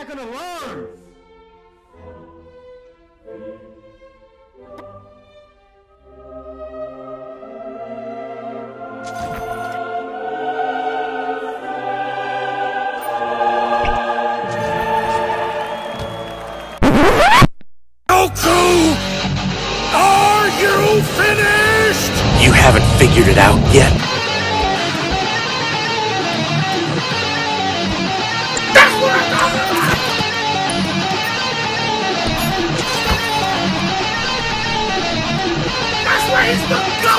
not gonna learn! Goku! Are you finished? You haven't figured it out yet? That's what I'm talking about! That's where he's gonna go!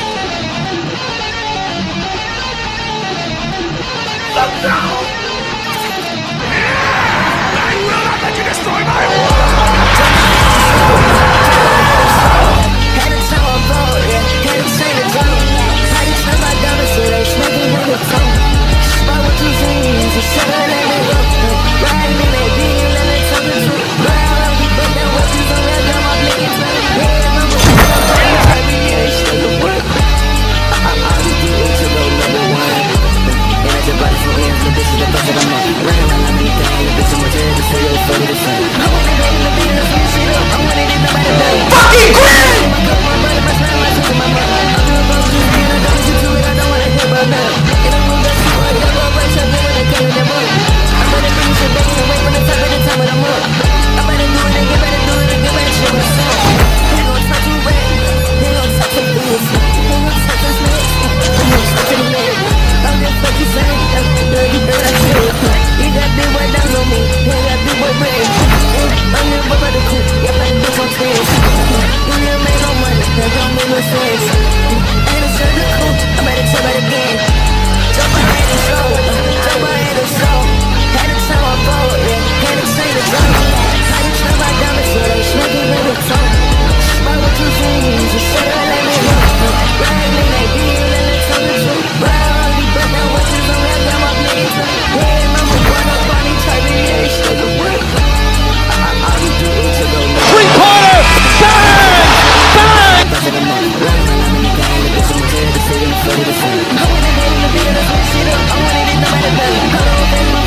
Look down! I will not let you destroy my world!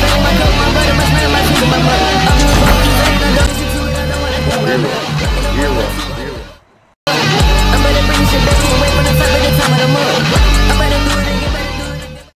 You're